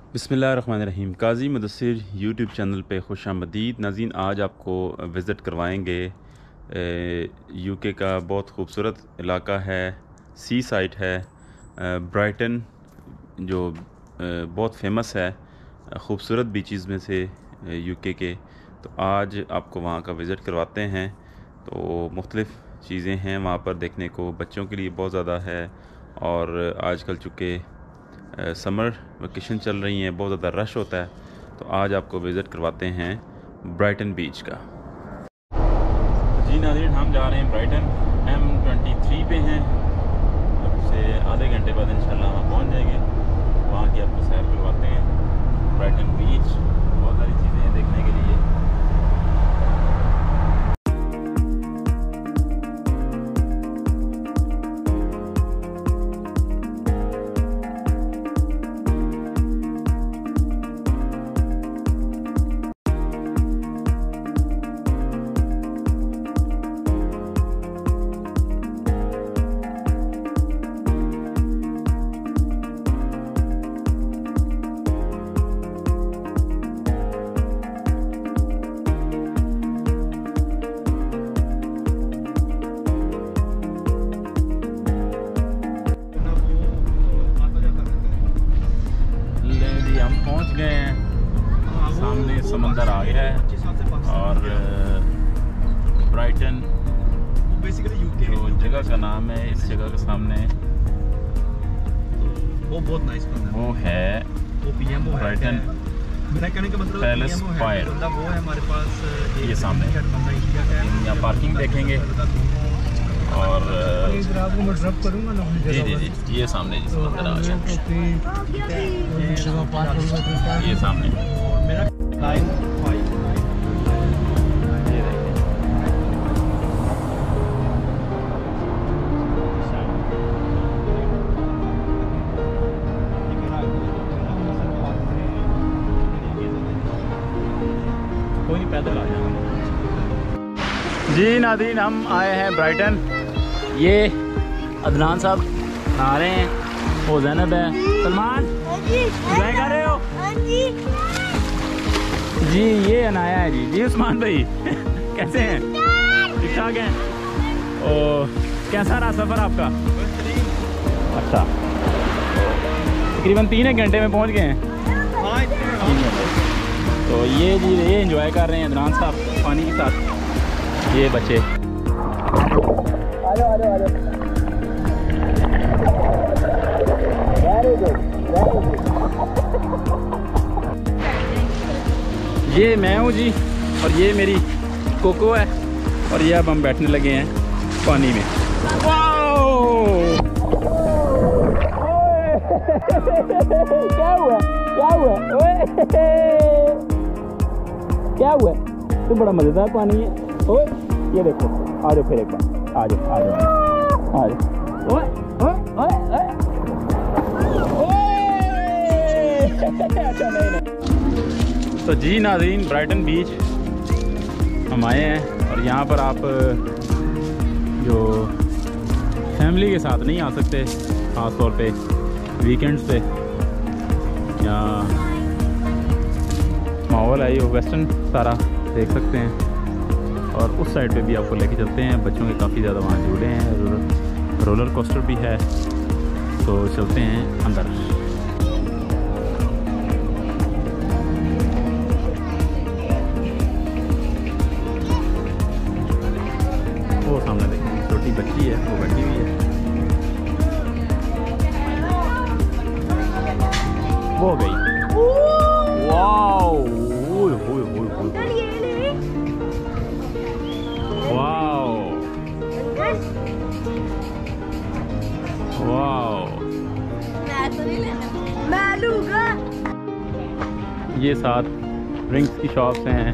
बिस्मिल्लाहिर्रहमानिर्रहीम। काजी Mudassir YouTube channel पे खुशामदीद। नाज़रीन, आज आपको विज़िट करवाएंगे यूके का बहुत खूबसूरत इलाका है, सी साइट है ब्राइटन, जो बहुत फेमस है ख़ूबसूरत बीचेस में से यूके के। तो आज आपको वहाँ का विज़िट करवाते हैं। तो मुख्तलिफ़ चीज़ें हैं वहाँ पर देखने को, बच्चों के लिए बहुत ज़्यादा है। और आजकल चूँकि समर वेकेशन चल रही हैं, बहुत ज़्यादा रश होता है। तो आज आपको विज़िट करवाते हैं ब्राइटन बीच का। जी नाज़रीन, हम जा रहे हैं ब्राइटन, M23 पे हैं। अब से आधे घंटे बाद इंशाल्लाह वहाँ पहुँच जाएंगे। वहाँ की आपको सैर करवाते हैं। ब्राइटन बीच, बहुत सारी चीज़ें हैं देखने के लिए। हम पहुंच गए हैं, सामने समंदर आ गया है। और ब्राइटन जो जगह का नाम है, इस जगह के सामने वो बहुत नाइस वो है ब्राइटन पैलेस फायर। वो है हमारे पास ये सामने यहाँ पार्किंग देखेंगे। और जी जी जी, ये सामने जी समंदर आ गया, ये सामने। कोई नहीं, पैदल आ जाएगा। जी नाज़रीन, हम आए हैं ब्राइटन। ये अदनान साहब नहा रहे हैं, वो ज़ैनब है, सलमान एंजॉय कर रहे हो जी। ये अनाया है जी। जी उस्मान भाई कैसे हैं? ठीक ठाक हैं? ओ, कैसा रहा सफ़र आपका? अच्छा, तकरीबन 3 घंटे में पहुंच गए हैं। तो ये जी, ये एंजॉय कर रहे हैं अदनान साहब पानी के साथ। ये बच्चे ये मैं हूँ जी, और ये मेरी कोको है। और ये अब हम बैठने लगे हैं पानी में। क्या हुआ? क्या हुआ? क्या हुआ? तो बड़ा मज़ेदार पानी है। ओए ये देखो, आ जाओ फिर एक बार, आ जाओ आ जाओ आ जाओ। ओए ओए ओए अच्छा नहीं। तो जी नाज़रीन, ब्राइटन बीच हम आए हैं। और यहाँ पर आप जो फैमिली के साथ नहीं आ सकते, ख़ास तौर पे वीकेंड्स पे, या माहौल है ये वेस्टर्न सारा देख सकते हैं। और उस साइड पे भी आपको लेके चलते हैं। बच्चों के काफ़ी ज़्यादा वहाँ झूले हैं, रोलर कोस्टर भी है। तो चलते हैं अंदर। वो सामने देखिए, छोटी बच्ची है, वो बैठी हुई है। वो गई। वाओ, वाओ, ये 7 ड्रिंक्स की शॉप्स हैं।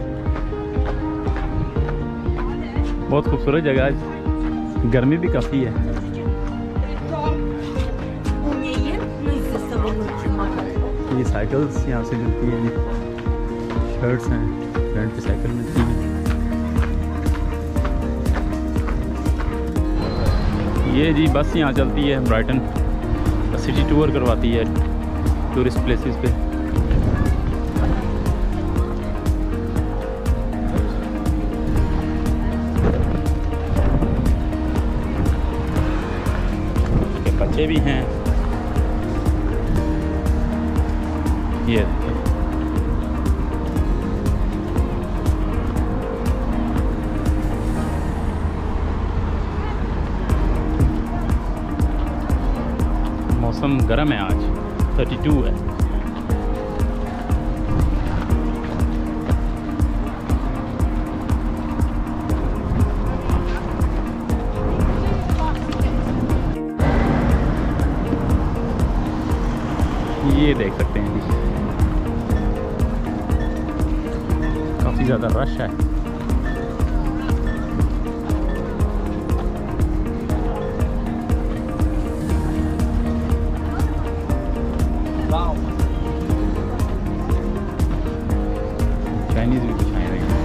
बहुत खूबसूरत जगह है, गर्मी भी काफ़ी है। ये साइकिल्स यहाँ से मिलती हैं, शर्ट्स हैं, रेंट पे साइकिल मिलती है। ये जी बस यहाँ चलती है ब्राइटन, सिटी टूर करवाती है टूरिस्ट प्लेसेस पे। बच्चे भी हैं। ये मौसम गर्म है, आज 32 है। ये देख सकते हैं जी, काफ़ी ज़्यादा रश है। चाइनीज़ भी कुछ आए हैं।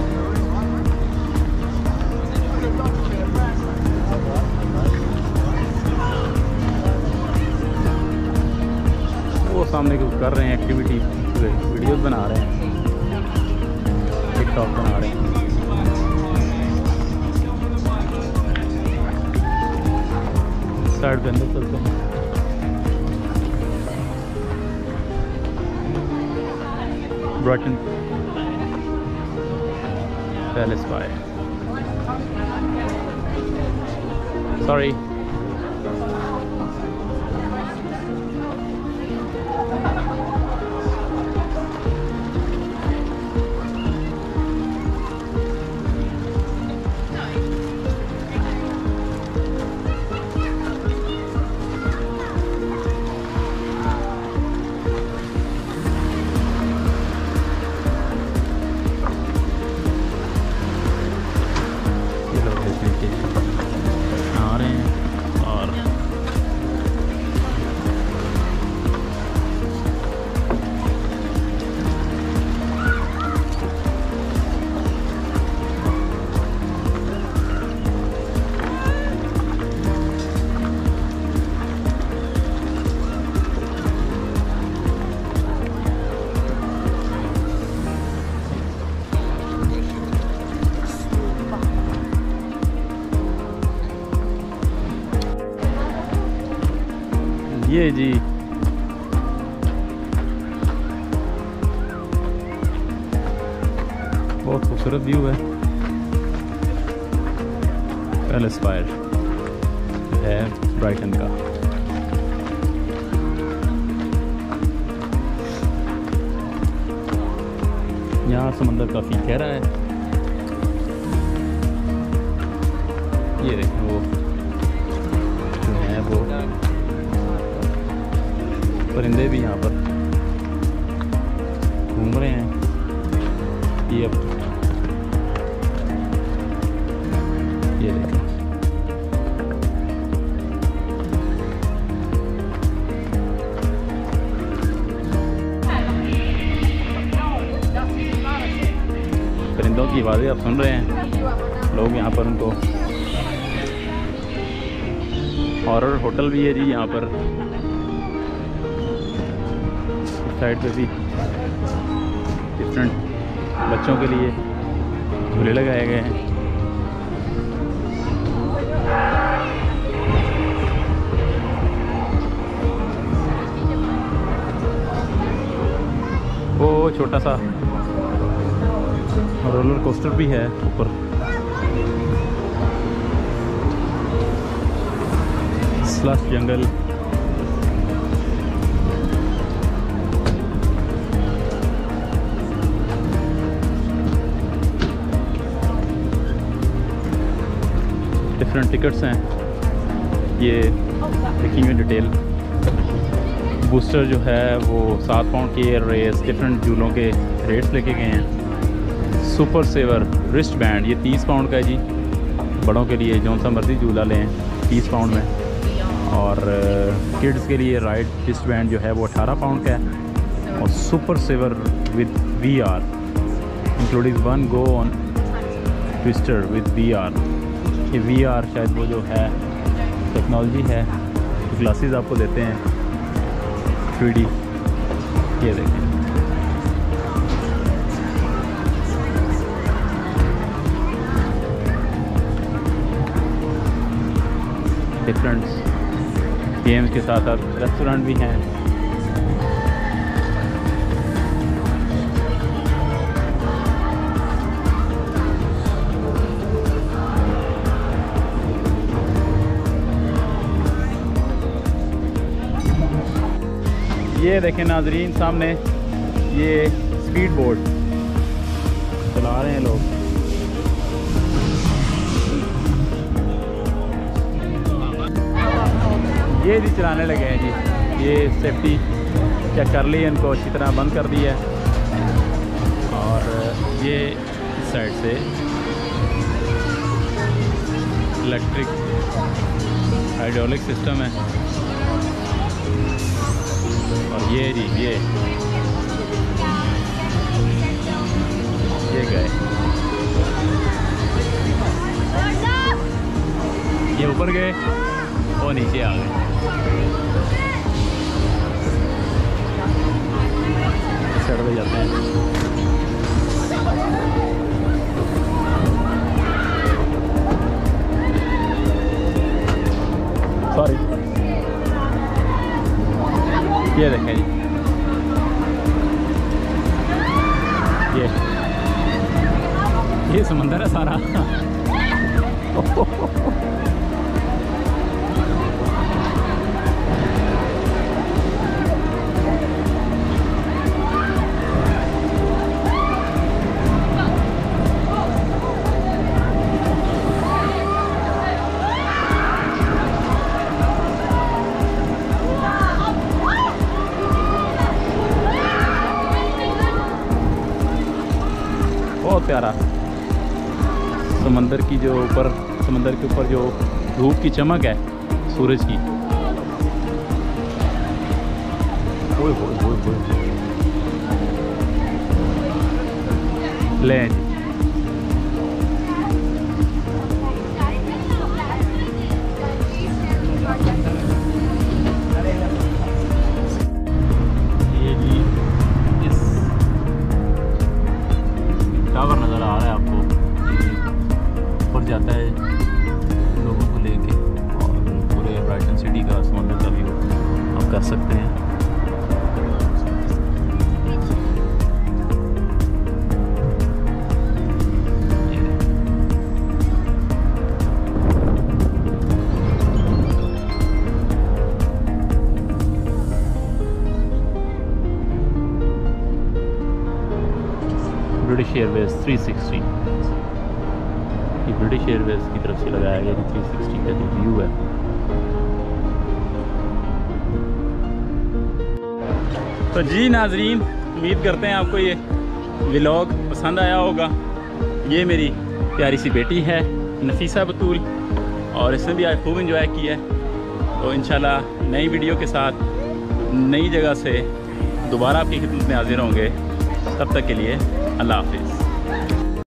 वो सामने कुछ कर रहे हैं, एक्टिविटी वीडियोस बना रहे हैं, टिकटॉक बना रहे हैं। साइड पे अंदर चलते हैं। Brighton Palace bye, sorry. आ रहे हैं और ये जी बहुत खूबसूरत व्यू है। पैलेस फायर है ब्राइटन का। यहाँ समंदर काफ़ी गहरा है। ये देखें, वो जो है वो परिंदे भी यहाँ पर घूम रहे हैं। ये अब ये देखें, परिंदों की आवाज़ें आप सुन रहे हैं। लोग यहाँ पर उनको, हॉरर होटल भी है जी यहाँ पर। साइड पे भी डिफरेंट बच्चों के लिए झूले लगाए गए हैं। वो छोटा सा रोलर कोस्टर भी है ऊपर। स्लश जंगल, डिफरेंट टिकट्स हैं। ये देखेंगे डिटेल। बूस्टर जो है वो 7 पाउंड की रेस, डिफरेंट झूलों के रेट्स लेके गए हैं। सुपर सेवर रिस्ट बैंड ये 30 पाउंड का है जी, बड़ों के लिए जौन सा मर्जी झूला लें 30 पाउंड में। और किड्स के लिए राइड रिस्ट बैंड जो है वो 18 पाउंड का है। और super saver with VR including 1 go on twister with VR। ये VR शायद वो जो है टेक्नोलॉजी है, तो ग्लासेस आपको देते हैं 3D। ये देखें, डिफरेंट गेम्स के साथ साथ रेस्टोरेंट भी हैं। ये देखें नाजरीन, सामने ये स्पीड बोट चला रहे हैं लोग। ये भी चलाने लगे हैं जी। ये सेफ्टी चेक कर ली, इनको अच्छी तरह बंद कर दी है। और ये इस साइड से इलेक्ट्रिक हाइड्रोलिक सिस्टम है। और ये जी ये गए, ये ऊपर गए और नीचे आ गए। साइड पे जाते हैं। सॉरी, ये देखें जी, ये समंदर है सारा। बहुत प्यारा समंदर की जो ऊपर, समंदर के ऊपर जो धूप की चमक है सूरज की, ओए होए होए होए। ले ये जी, इस टावर नज़र आ रहा है आपको, ऊपर जाता है लोगों को लेके, और पूरे ब्राइटन सिटी का समंदर का व्यू आप कर सकते हैं। ब्रिटिश एयरवेज 360, ये ब्रिटिश एयरवेज की तरफ से लगाया गया 360 का जो व्यू है। तो जी नाजरीन, उम्मीद करते हैं आपको ये व्लॉग पसंद आया होगा। ये मेरी प्यारी सी बेटी है नफीसा बतूल, और इसने भी आज खूब इंजॉय किया है। तो इंशाल्लाह नई वीडियो के साथ नई जगह से दोबारा आपकी खिदमत में हाजिर होंगे। तब तक के लिए अल्लाह हाफिज़।